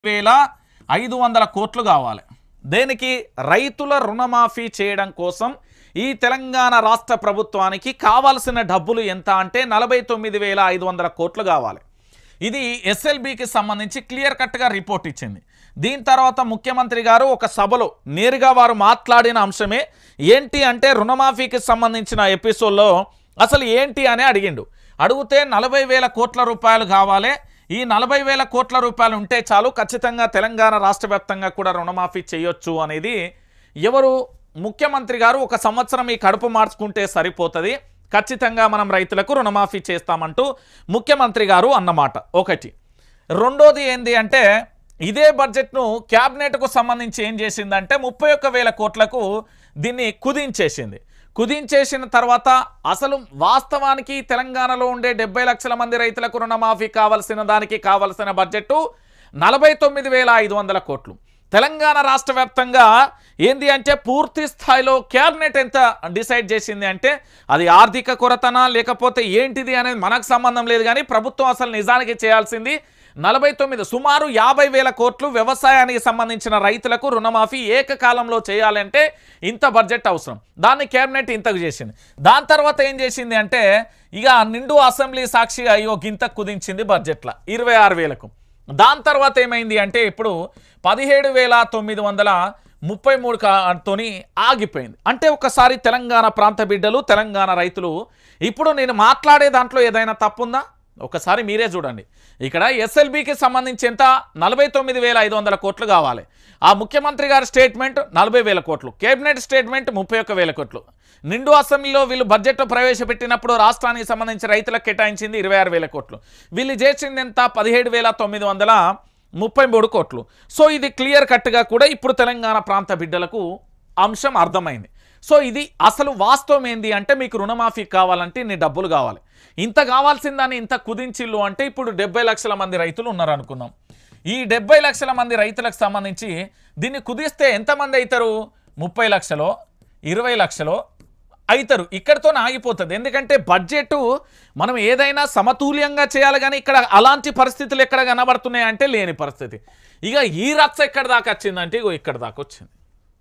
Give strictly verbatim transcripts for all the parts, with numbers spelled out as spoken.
వేల ఐదు వందల కోట్లు కావాలి. దేనికి? రైతుల రుణమాఫీ చేయడం కోసం ఈ తెలంగాణ రాష్ట్ర ప్రభుత్వానికి కావాల్సిన డబ్బులు ఎంత అంటే నలభై తొమ్మిది వేల ఐదు వందల కోట్లు కావాలి. ఇది ఎస్ఎల్బికి సంబంధించి క్లియర్ కట్గా రిపోర్ట్ ఇచ్చింది. దీని తర్వాత ముఖ్యమంత్రి గారు ఒక సభలో నేరుగా వారు మాట్లాడిన అంశమే ఏంటి అంటే రుణమాఫీకి సంబంధించిన ఎపిసోడ్లో అసలు ఏంటి అని అడిగిండు. అడిగితే నలభై వేల కోట్ల రూపాయలు కావాలి, ఈ నలభై వేల కోట్ల రూపాయలు ఉంటే చాలు ఖచ్చితంగా తెలంగాణ రాష్ట్ర వ్యాప్తంగా కూడా రుణమాఫీ చేయొచ్చు అనేది ఎవరు ముఖ్యమంత్రి గారు ఒక సంవత్సరం ఈ కడుపు మార్చుకుంటే సరిపోతుంది, ఖచ్చితంగా మనం రైతులకు రుణమాఫీ చేస్తామంటూ ముఖ్యమంత్రి గారు అన్నమాట ఒకటి. రెండోది ఏంది అంటే ఇదే బడ్జెట్ను క్యాబినెట్కు సంబంధించి ఏం చేసిందంటే ముప్పై ఒక్క వేల కోట్లకు దీన్ని కుదించేసింది. కుదించేసిన తర్వాత అసలు వాస్తవానికి తెలంగాణలో ఉండే డెబ్బై లక్షల మంది రైతులకు రుణమాఫీ కావాల్సిన దానికి కావాల్సిన బడ్జెట్ నలభై తొమ్మిది వేల ఐదు వందల కోట్లు. తెలంగాణ రాష్ట్ర వ్యాప్తంగా ఏంది అంటే పూర్తి స్థాయిలో క్యాబినెట్ ఎంత డిసైడ్ చేసింది అంటే అది ఆర్థిక కొరతనా లేకపోతే ఏంటిది అనేది మనకు సంబంధం లేదు, కానీ ప్రభుత్వం అసలు నిజానికి చేయాల్సింది నలభై తొమ్మిది సుమారు యాభై వేల కోట్లు వ్యవసాయానికి సంబంధించిన రైతులకు రుణమాఫీ ఏకకాలంలో చేయాలంటే ఇంత బడ్జెట్ అవసరం. దాన్ని కేబినెట్ ఇంతకు చేసింది. దాని తర్వాత ఏం చేసింది అంటే ఇక నిండు అసెంబ్లీ సాక్షిగా అయ్యో గింత కుదించింది బడ్జెట్లో ఇరవై ఆరు వేలకు. దాని తర్వాత ఏమైంది అంటే ఇప్పుడు పదిహేడు వేల తొమ్మిది వందల ముప్పై మూడు తోని ఆగిపోయింది. అంటే ఒకసారి తెలంగాణ ప్రాంత బిడ్డలు తెలంగాణ రైతులు ఇప్పుడు నేను మాట్లాడే దాంట్లో ఏదైనా తప్పుందా ఒకసారి మీరే చూడండి. ఇక్కడ ఎస్ఎల్బికి సంబంధించి ఎంత నలభై తొమ్మిది వేల ఐదు వందల కోట్లు కావాలి. ఆ ముఖ్యమంత్రి గారి స్టేట్మెంట్ నలభై వేల కోట్లు, కేబినెట్ స్టేట్మెంట్ ముప్పై ఒక్క వేల కోట్లు. నిండు అసెంబ్లీలో వీళ్ళు బడ్జెట్ ప్రవేశపెట్టినప్పుడు రాష్ట్రానికి సంబంధించి రైతులకు కేటాయించింది ఇరవై ఆరు వేల కోట్లు. వీళ్ళు చేసింది ఎంత పదిహేడు వేల తొమ్మిది వందల ముప్పై మూడు కోట్లు. సో ఇది క్లియర్ కట్గా కూడా ఇప్పుడు తెలంగాణ ప్రాంత బిడ్డలకు అంశం అర్థమైంది. సో ఇది అసలు వాస్తవం ఏంది అంటే మీకు రుణమాఫీ కావాలంటే ఇన్ని డబ్బులు కావాలి, ఇంత కావాల్సిందని ఇంత కుదించిల్లు అంటే ఇప్పుడు డెబ్బై లక్షల మంది రైతులు ఉన్నారు అనుకుందాం. ఈ డెబ్బై లక్షల మంది రైతులకు సంబంధించి దీన్ని కుదిస్తే ఎంతమంది అవుతారు? ముప్పై లక్షలో ఇరవై లక్షలో అవుతారు. ఇక్కడితోనే ఆగిపోతుంది. ఎందుకంటే బడ్జెట్ మనం ఏదైనా సమతుల్యంగా చేయాలి, కానీ ఇక్కడ అలాంటి పరిస్థితులు ఎక్కడ కనబడుతున్నాయి అంటే లేని పరిస్థితి. ఇక ఈ రచ్చ ఎక్కడ దాకా వచ్చిందంటే ఇగో ఇక్కడ దాకా వచ్చింది.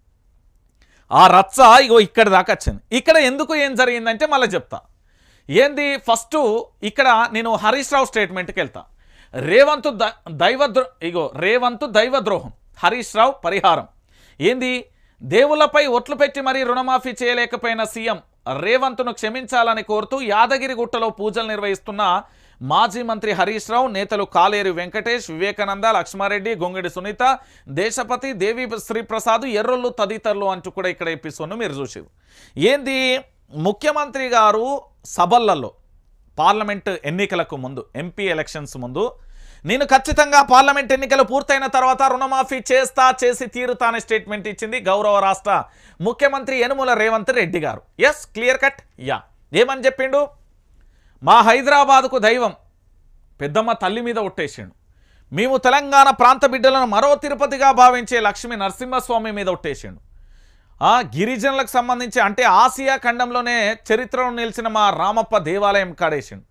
ఆ రచ్చ ఇగో ఇక్కడ దాకా వచ్చింది. ఇక్కడ ఎందుకు ఏం జరిగిందంటే మళ్ళీ చెప్తా. ఏంది ఫస్ట్ ఇక్కడ నేను హరీష్ రావు స్టేట్మెంట్కి వెళ్తా. రేవంత్ దైవద్రో ఇగో రేవంత్ దైవద్రోహం, హరీష్ రావు పరిహారం. ఏంది దేవుళ్లపై ఒట్లు పెట్టి మరీ రుణమాఫీ చేయలేకపోయిన సీఎం రేవంత్ను క్షమించాలని కోరుతూ యాదగిరిగుట్టలో పూజలు నిర్వహిస్తున్న మాజీ మంత్రి హరీష్ రావు, నేతలు కాలేరు వెంకటేష్, వివేకానంద, లక్ష్మారెడ్డి, గొంగిడి సునీత, దేశపతి, దేవి శ్రీప్రసాద్, ఎర్రొల్లు తదితరులు అంటూ కూడా ఇక్కడ ఎపిసోడ్ను మీరు చూసారు. ఏంది ముఖ్యమంత్రి గారు సభలలో పార్లమెంట్ ఎన్నికలకు ముందు ఎంపీ ఎలక్షన్స్ ముందు నేను ఖచ్చితంగా పార్లమెంట్ ఎన్నికలు పూర్తయిన తర్వాత రుణమాఫీ చేస్తా చేసి తీరుతా అనే స్టేట్మెంట్ ఇచ్చింది గౌరవ రాష్ట్ర ముఖ్యమంత్రి యనుమల రేవంత్ రెడ్డి గారు. Yes clear cut. యా ఏమని చెప్పిండు? మా హైదరాబాదుకు దైవం పెద్దమ్మ తల్లి మీద ఒట్టేసిండు, మేము తెలంగాణ ప్రాంత బిడ్డలను మరో తిరుపతిగా భావించే లక్ష్మీ నరసింహస్వామి మీద ఒట్టేసిండు, ఆ గిరిజనులకు సంబంధించి అంటే ఆసియా ఖండంలోనే చరిత్రలో నిలిచిన మా రామప్ప దేవాలయం కాడేసిండు,